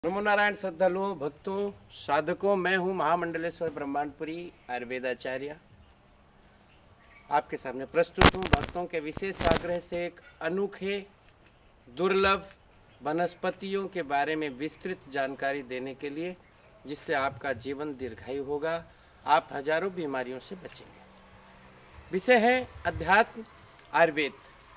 नमो नारायण श्रद्धालुओं, भक्तों, साधकों, मैं हूं महामंडलेश्वर ब्रह्मांडपुरी आयुर्वेदाचार्य। आपके सामने प्रस्तुत हूं भक्तों के विशेष आग्रह से एक अनोखे दुर्लभ वनस्पतियों के बारे में विस्तृत जानकारी देने के लिए, जिससे आपका जीवन दीर्घायु होगा, आप हजारों बीमारियों से बचेंगे। विषय है अध्यात्म आयुर्वेद।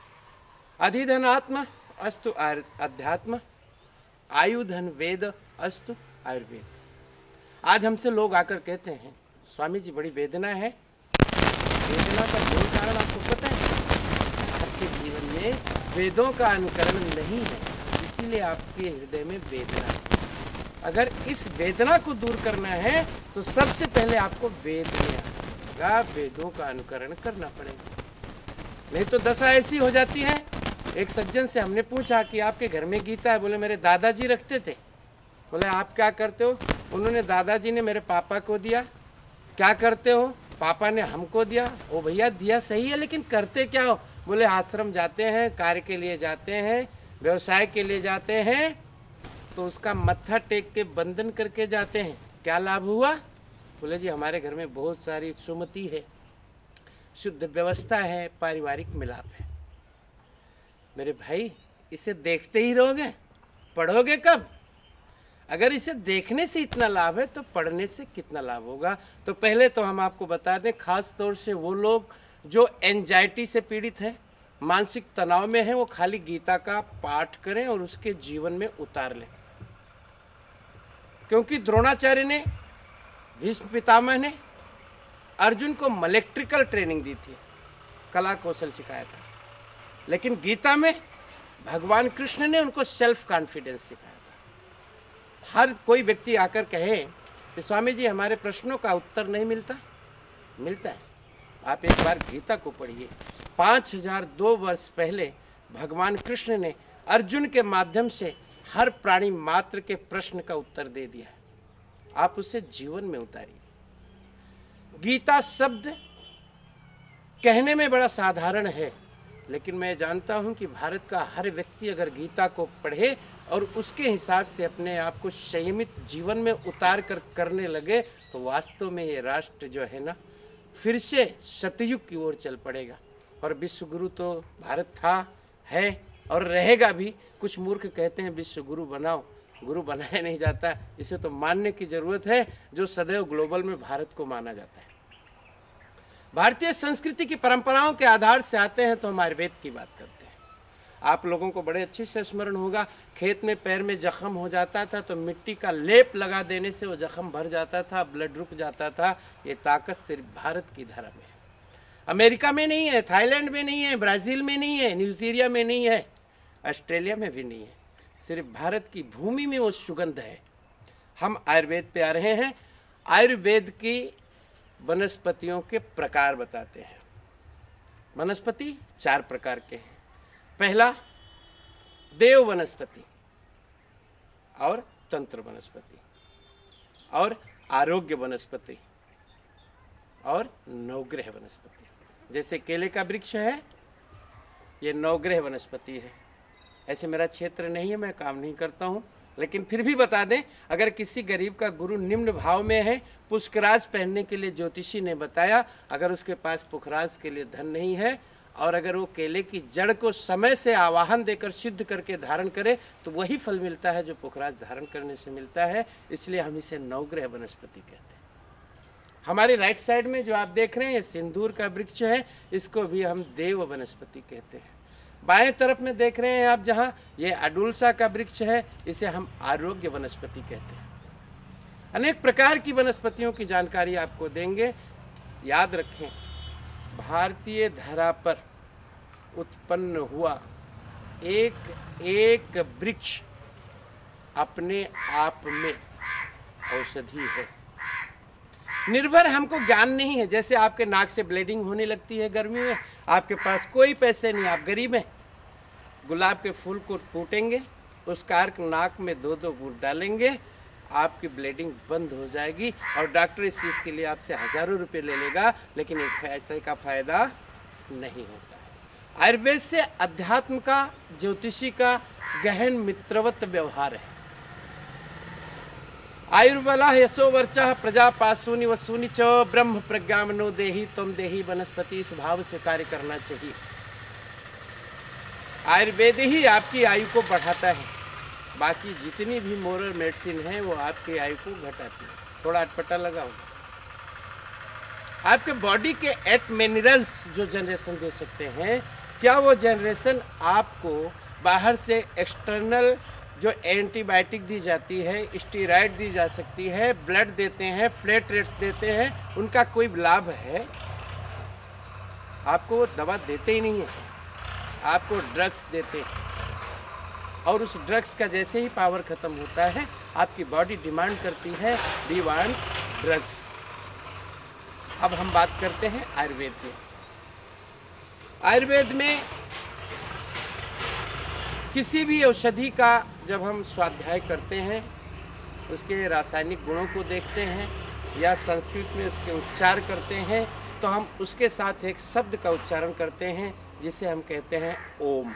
अधिधनात्म अस्तु अध्यात्म, आयुधन वेद अस्तु आयुर्वेद। आज हमसे लोग आकर कहते हैं, स्वामी जी बड़ी वेदना है। वेदना का मूल कारण आपको पता है? आपके जीवन में वेदों का अनुकरण नहीं है, इसीलिए आपके हृदय में वेदना है। अगर इस वेदना को दूर करना है तो सबसे पहले आपको वेद में आना, वेदों का अनुकरण करना पड़ेगा। नहीं तो दशा ऐसी हो जाती है। एक सज्जन से हमने पूछा कि आपके घर में गीता है? बोले मेरे दादाजी रखते थे। बोले आप क्या करते हो? उन्होंने दादाजी ने मेरे पापा को दिया। क्या करते हो? पापा ने हमको दिया। ओ भैया दिया सही है, लेकिन करते क्या हो? बोले आश्रम जाते हैं, कार्य के लिए जाते हैं, व्यवसाय के लिए जाते हैं, तो उसका मत्था टेक के बंधन करके जाते हैं। क्या लाभ हुआ? बोले जी हमारे घर में बहुत सारी सुमति है, शुद्ध व्यवस्था है, पारिवारिक मिलाप है। मेरे भाई, इसे देखते ही रहोगे, पढ़ोगे कब? अगर इसे देखने से इतना लाभ है तो पढ़ने से कितना लाभ होगा? तो पहले तो हम आपको बता दें, खास तौर से वो लोग जो एंजाइटी से पीड़ित हैं, मानसिक तनाव में हैं, वो खाली गीता का पाठ करें और उसके जीवन में उतार लें। क्योंकि द्रोणाचार्य ने, भीष्म पितामह ने अर्जुन को इलेक्ट्रिकल ट्रेनिंग दी थी, कला कौशल सिखाया था, लेकिन गीता में भगवान कृष्ण ने उनको सेल्फ कॉन्फिडेंस सिखाया था। हर कोई व्यक्ति आकर कहे कि स्वामी जी हमारे प्रश्नों का उत्तर नहीं मिलता। मिलता है। आप एक बार गीता को पढ़िए। 5002 वर्ष पहले भगवान कृष्ण ने अर्जुन के माध्यम से हर प्राणी मात्र के प्रश्न का उत्तर दे दिया है। आप उसे जीवन में उतारिए। गीता शब्द कहने में बड़ा साधारण है, लेकिन मैं जानता हूं कि भारत का हर व्यक्ति अगर गीता को पढ़े और उसके हिसाब से अपने आप को संयमित जीवन में उतार कर करने लगे, तो वास्तव में ये राष्ट्र जो है ना, फिर से सतयुग की ओर चल पड़ेगा। और विश्व गुरु तो भारत था, है और रहेगा भी। कुछ मूर्ख कहते हैं विश्व गुरु बनाओ, गुरु बनाया नहीं जाता। इसे तो मानने की जरूरत है, जो सदैव ग्लोबल में भारत को माना जाता है। भारतीय संस्कृति की परंपराओं के आधार से आते हैं तो हम आयुर्वेद की बात करते हैं। आप लोगों को बड़े अच्छे से स्मरण होगा, खेत में पैर में जख्म हो जाता था तो मिट्टी का लेप लगा देने से वो जख्म भर जाता था, ब्लड रुक जाता था। ये ताकत सिर्फ भारत की धरा में है। अमेरिका में नहीं है, थाईलैंड में नहीं है, ब्राज़ील में नहीं है, न्यूजीरिया में नहीं है, ऑस्ट्रेलिया में भी नहीं है। सिर्फ भारत की भूमि में वो सुगंध है। हम आयुर्वेद पे आ रहे हैं। आयुर्वेद की वनस्पतियों के प्रकार बताते हैं। वनस्पति 4 प्रकार के हैं। पहला देव वनस्पति और तंत्र वनस्पति और आरोग्य वनस्पति और नवग्रह वनस्पति। जैसे केले का वृक्ष है, ये नवग्रह वनस्पति है। ऐसे मेरा क्षेत्र नहीं है, मैं काम नहीं करता हूँ, लेकिन फिर भी बता दें, अगर किसी गरीब का गुरु निम्न भाव में है, पुष्कराज पहनने के लिए ज्योतिषी ने बताया, अगर उसके पास पुखराज के लिए धन नहीं है और अगर वो केले की जड़ को समय से आवाहन देकर सिद्ध करके धारण करे, तो वही फल मिलता है जो पुखराज धारण करने से मिलता है। इसलिए हम इसे नवग्रह वनस्पति कहते हैं। हमारी राइट साइड में जो आप देख रहे हैं, ये सिंदूर का वृक्ष है, इसको भी हम देव वनस्पति कहते हैं। बाएं तरफ में देख रहे हैं आप, जहाँ ये अडुलसा का वृक्ष है, इसे हम आरोग्य वनस्पति कहते हैं। अनेक प्रकार की वनस्पतियों की जानकारी आपको देंगे। याद रखें, भारतीय धरा पर उत्पन्न हुआ एक एक वृक्ष अपने आप में औषधि है। निर्भर हमको ज्ञान नहीं है। जैसे आपके नाक से ब्लीडिंग होने लगती है गर्मी में, आपके पास कोई पैसे नहीं, आप गरीब हैं, गुलाब के फूल को कूटेंगे, उसका अर्क नाक में 2-2 बूंद डालेंगे, आपकी ब्लीडिंग बंद हो जाएगी। और डॉक्टर इस चीज़ के लिए आपसे हज़ारों रुपए ले लेगा, लेकिन एक पैसे का फायदा नहीं होता है। आयुर्वेद से अध्यात्म का, ज्योतिषी का गहन मित्रवत व्यवहार है। आयुर्बला यशो वर्चा प्रजा पासूनि वसूनि च ब्रह्म प्रज्ञा मनो देही तुम देही वनस्पति, इस भाव से कार्य करना चाहिए। आयुर्वेद ही आपकी आयु को बढ़ाता है, बाकी जितनी भी मोरल मेडिसिन है वो आपकी आयु को घटाती है। थोड़ा अटपटा लगाओ। आपके बॉडी के 8 मिनरल्स जो जनरेशन दे सकते हैं, क्या वो जनरेशन आपको बाहर से एक्सटर्नल जो एंटीबायोटिक दी जाती है, स्टीरॉयड दी जा सकती है, ब्लड देते हैं, प्लेटलेट्स देते हैं, उनका कोई लाभ है? आपको वो दवा देते ही नहीं है, आपको ड्रग्स देते हैं। और उस ड्रग्स का जैसे ही पावर खत्म होता है, आपकी बॉडी डिमांड करती है वी वांट ड्रग्स। अब हम बात करते हैं आयुर्वेद में। आयुर्वेद में किसी भी औषधि का जब हम स्वाध्याय करते हैं, उसके रासायनिक गुणों को देखते हैं या संस्कृत में उसके उच्चार करते हैं, तो हम उसके साथ एक शब्द का उच्चारण करते हैं जिसे हम कहते हैं ओम।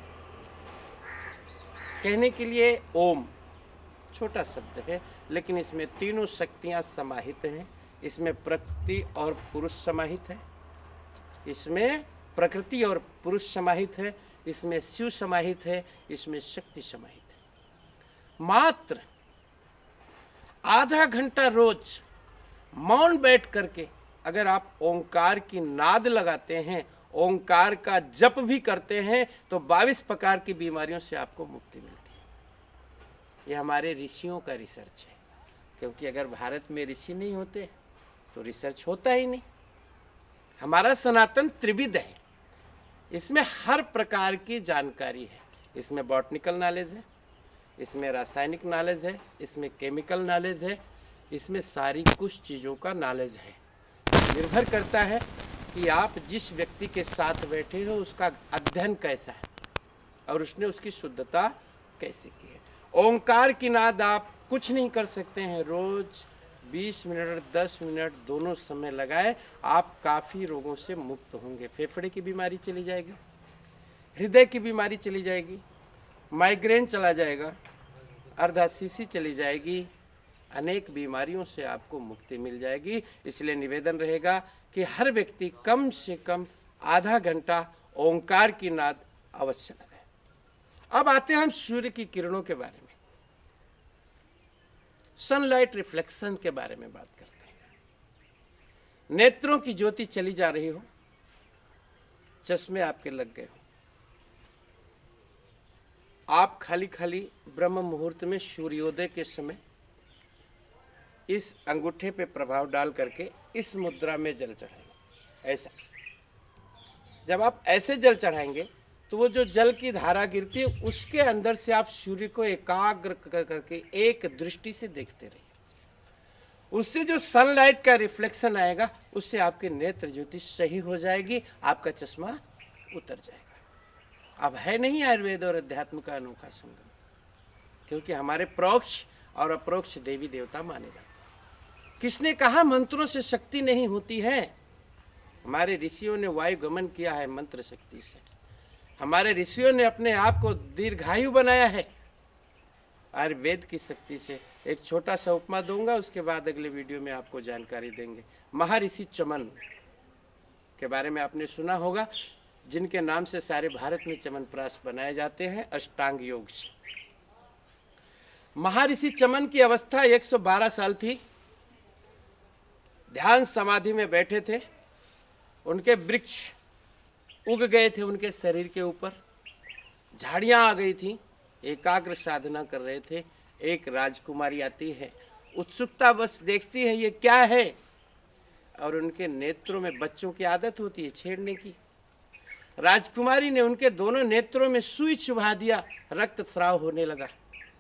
कहने के लिए ओम छोटा शब्द है, लेकिन इसमें तीनों शक्तियाँ समाहित हैं। इसमें प्रकृति और पुरुष समाहित है, इसमें प्रकृति और पुरुष समाहित है, इसमें शिव समाहित है, इसमें शक्ति समाहित है। मात्र आधा घंटा रोज मौन बैठ करके अगर आप ओंकार की नाद लगाते हैं, ओंकार का जप भी करते हैं, तो 22 प्रकार की बीमारियों से आपको मुक्ति मिलती है। ये हमारे ऋषियों का रिसर्च है, क्योंकि अगर भारत में ऋषि नहीं होते तो रिसर्च होता ही नहीं। हमारा सनातन त्रिविध है, इसमें हर प्रकार की जानकारी है। इसमें बॉटनिकल नॉलेज है, इसमें रासायनिक नॉलेज है, इसमें केमिकल नॉलेज है, इसमें सारी कुछ चीज़ों का नॉलेज है। निर्भर करता है कि आप जिस व्यक्ति के साथ बैठे हो उसका अध्ययन कैसा है और उसने उसकी शुद्धता कैसे की है। ओंकार की नाद आप कुछ नहीं कर सकते हैं, रोज 20 मिनट 10 मिनट दोनों समय लगाए, आप काफ़ी रोगों से मुक्त होंगे। फेफड़े की बीमारी चली जाएगी, हृदय की बीमारी चली जाएगी, माइग्रेन चला जाएगा, अर्धाशीसी चली जाएगी, अनेक बीमारियों से आपको मुक्ति मिल जाएगी। इसलिए निवेदन रहेगा कि हर व्यक्ति कम से कम आधा घंटा ओंकार की नाद अवश्य लगाए। अब आते हैं हम सूर्य की किरणों के बारे में, सनलाइट रिफ्लेक्शन के बारे में बात करते हैं। नेत्रों की ज्योति चली जा रही हो, चश्मे आपके लग गए हो, आप खाली खाली ब्रह्म मुहूर्त में सूर्योदय के समय इस अंगूठे पे प्रभाव डाल करके इस मुद्रा में जल चढ़ाएंगे। ऐसा जब आप ऐसे जल चढ़ाएंगे तो वो जो जल की धारा गिरती है उसके अंदर से आप सूर्य को एकाग्र करके एक दृष्टि से देखते रहिए। उससे जो सनलाइट का रिफ्लेक्शन आएगा उससे आपकी नेत्र ज्योति सही हो जाएगी, आपका चश्मा उतर जाएगा। अब है नहीं आयुर्वेद और अध्यात्म का अनोखा संगम, क्योंकि हमारे प्रोक्ष और अप्रोक्ष देवी देवता माने जाते हैं। किसने कहा मंत्रों से शक्ति नहीं होती है? हमारे ऋषियों ने वायु गमन किया है मंत्र शक्ति से। हमारे ऋषियों ने अपने आप को दीर्घायु बनाया है आयुर्वेद की शक्ति से। एक छोटा सा उपमा दूंगा, उसके बाद अगले वीडियो में आपको जानकारी देंगे। महर्षि चमन के बारे में आपने सुना होगा, जिनके नाम से सारे भारत में च्यवनप्राश बनाए जाते हैं अष्टांग योग से। महर्षि चमन की अवस्था 112 साल थी, ध्यान समाधि में बैठे थे, उनके वृक्ष उग गए थे उनके शरीर के ऊपर, झाड़ियां आ गई थी, एकाग्र साधना कर रहे थे। एक राजकुमारी आती है, उत्सुकता बस देखती है ये क्या है, और उनके नेत्रों में, बच्चों की आदत होती है छेड़ने की, राजकुमारी ने उनके दोनों नेत्रों में सुई चुभा दिया, रक्तस्राव होने लगा।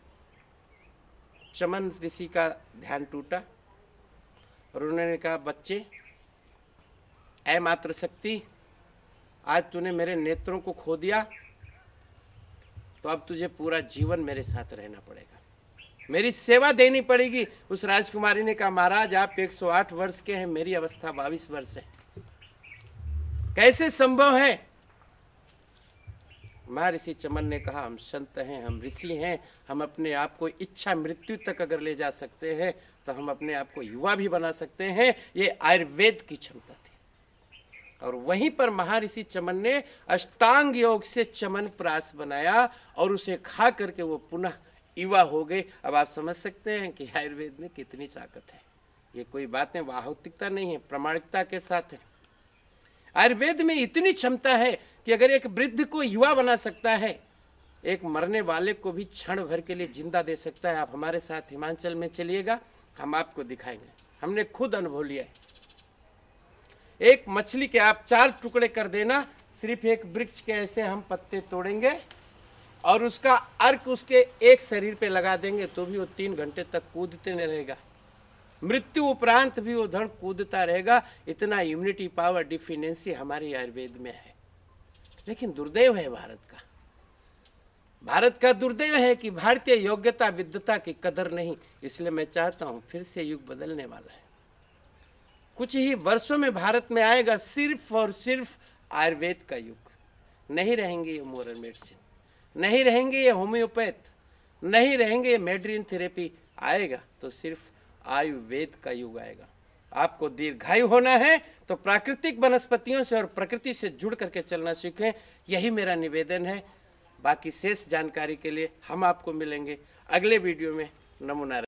चमन ऋषि का ध्यान टूटा और उन्होंने कहा, बच्चे, ऐ मात्र शक्ति, आज तूने मेरे नेत्रों को खो दिया, तो अब तुझे पूरा जीवन मेरे साथ रहना पड़ेगा, मेरी सेवा देनी पड़ेगी। उस राजकुमारी ने कहा, महाराज आप 108 वर्ष के हैं, मेरी अवस्था 22 वर्ष है, कैसे संभव है? महर्षि चमन ने कहा, हम संत हैं, हम ऋषि हैं, हम अपने आप को इच्छा मृत्यु तक अगर ले जा सकते हैं तो हम अपने आप को युवा भी बना सकते हैं। ये आयुर्वेद की क्षमता थी। और वहीं पर महर्षि चमन ने अष्टांग योग से च्यवनप्राश बनाया और उसे खा करके वो पुनः युवा हो गए। अब आप समझ सकते हैं कि आयुर्वेद में कितनी ताकत है। ये कोई बातें वाहौतिकता नहीं है, प्रामाणिकता के साथ है। आयुर्वेद में इतनी क्षमता है कि अगर एक वृद्ध को युवा बना सकता है, एक मरने वाले को भी क्षण भर के लिए जिंदा दे सकता है। आप हमारे साथ हिमाचल में चलिएगा, हम आपको दिखाएंगे। हमने खुद अनुभव लिया है। एक मछली के आप 4 टुकड़े कर देना, सिर्फ एक वृक्ष के ऐसे हम पत्ते तोड़ेंगे और उसका अर्क उसके एक शरीर पे लगा देंगे तो भी वो 3 घंटे तक कूदते नहीं रहेगा। मृत्यु उपरांत भी वो धड़ कूदता रहेगा। इतना इम्यूनिटी पावर डिफिशिएंसी हमारी आयुर्वेद में है। लेकिन दुर्दैव है भारत का दुर्दैव है कि भारतीय योग्यता विद्वता की कदर नहीं। इसलिए मैं चाहता हूं फिर से युग बदलने वाला है। कुछ ही वर्षों में भारत में आएगा सिर्फ और सिर्फ आयुर्वेद का युग। नहीं रहेंगे ये मॉडर्न मेडिसिन, नहीं रहेंगे ये होम्योपैथ, नहीं रहेंगे ये मेडिसिन थेरेपी। आएगा तो सिर्फ आयुर्वेद का युग आएगा। आपको दीर्घायु होना है तो प्राकृतिक वनस्पतियों से और प्रकृति से जुड़ करके चलना सीखें। यही मेरा निवेदन है। बाकी शेष जानकारी के लिए हम आपको मिलेंगे अगले वीडियो में। नमो नारायण।